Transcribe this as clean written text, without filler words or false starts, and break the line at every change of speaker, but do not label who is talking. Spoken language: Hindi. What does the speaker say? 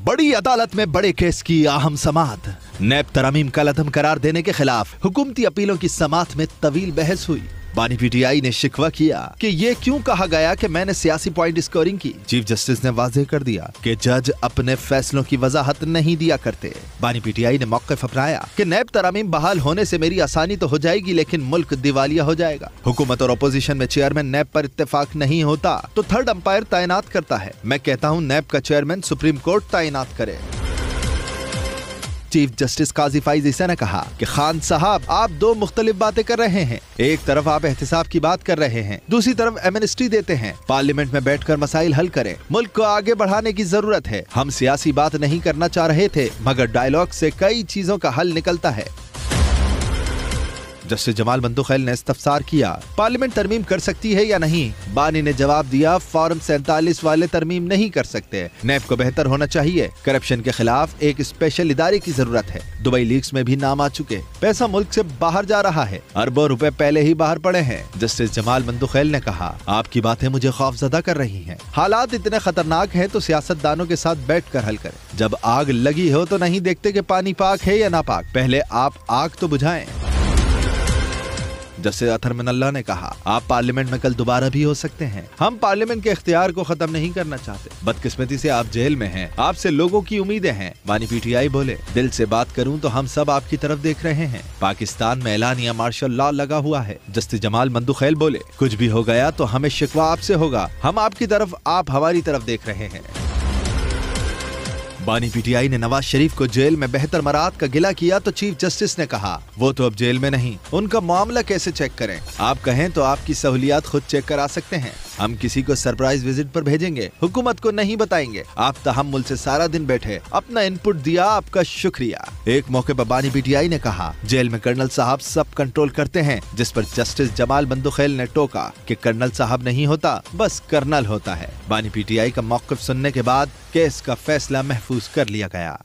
बड़ी अदालत में बड़े केस की अहम समाअत। नैब तरमीम का लदम करार देने के खिलाफ हुकूमती अपीलों की समाअत में तवील बहस हुई। बानी पीटीआई ने शिकवा किया कि ये क्यों कहा गया कि मैंने सियासी पॉइंट स्कोरिंग की। चीफ जस्टिस ने वाज़ेह कर दिया कि जज अपने फैसलों की वजाहत नहीं दिया करते। बानी पीटीआई ने मौक़िफ़ अपनाया कि नैब तरामीम बहाल होने से मेरी आसानी तो हो जाएगी, लेकिन मुल्क दिवालिया हो जाएगा। हुकूमत और अपोजिशन में चेयरमैन नैब पर इत्तेफाक नहीं होता तो थर्ड अंपायर तैनात करता है। मैं कहता हूँ नैब का चेयरमैन सुप्रीम कोर्ट तैनात करे। चीफ जस्टिस काजी फाइज ईसा ने कहा कि खान साहब, आप दो मुख्तलिफ बातें कर रहे हैं। एक तरफ आप एहतिसाब की बात कर रहे हैं, दूसरी तरफ एमनेस्टी देते हैं। पार्लियामेंट में बैठकर मसाइल हल करें। मुल्क को आगे बढ़ाने की जरूरत है। हम सियासी बात नहीं करना चाह रहे थे, मगर डायलॉग से कई चीजों का हल निकलता है। जस्टिस जमाल मंदुखैल ने इस्तफसार किया, पार्लियामेंट तरमीम कर सकती है या नहीं। बानी ने जवाब दिया, फॉर्म 47 वाले तरमीम नहीं कर सकते। नैब को बेहतर होना चाहिए। करप्शन के खिलाफ एक स्पेशल इदारे की जरूरत है। दुबई लीक्स में भी नाम आ चुके। पैसा मुल्क से बाहर जा रहा है। अरबों रुपए पहले ही बाहर पड़े हैं। जस्टिस जमाल मंदुखैल ने कहा, आपकी बातें मुझे खौफजदा कर रही हैं। हालात इतने खतरनाक हैं तो सियासतदानों के साथ बैठ कर हल करें। जब आग लगी हो तो नहीं देखते कि पानी पाक है या नापाक, पहले आप आग तो बुझाएं। जस्टिस अतहर मिनल्लाह ने कहा, आप पार्लियामेंट में कल दोबारा भी हो सकते हैं। हम पार्लियामेंट के इख्तियार को खत्म नहीं करना चाहते। बदकिस्मती से आप जेल में हैं। आपसे लोगों की उम्मीदें हैं। बानी पीटीआई बोले, दिल से बात करूं तो हम सब आपकी तरफ देख रहे हैं। पाकिस्तान में एलानिया मार्शल लॉ लगा हुआ है। जस्टिस जमाल मंदुखैल बोले, कुछ भी हो गया तो हमें शिकवा आपसे होगा। हम आपकी तरफ, आप हमारी तरफ देख रहे हैं। बानी पीटीआई ने नवाज शरीफ को जेल में बेहतर मराहत का गिला किया तो चीफ जस्टिस ने कहा, वो तो अब जेल में नहीं, उनका मामला कैसे चेक करें। आप कहें तो आपकी सहूलियात खुद चेक करा सकते हैं। हम किसी को सरप्राइज विजिट पर भेजेंगे, हुकूमत को नहीं बताएंगे। आप तहम्मुल से सारा दिन बैठे, अपना इनपुट दिया, आपका शुक्रिया। एक मौके पर बानी पीटीआई ने कहा, जेल में कर्नल साहब सब कंट्रोल करते हैं, जिस पर जस्टिस जमाल मंदुखैल ने टोका कि कर्नल साहब नहीं होता, बस कर्नल होता है। बानी पीटीआई का मौक़िफ़ सुनने के बाद केस का फैसला महफूज कर लिया गया।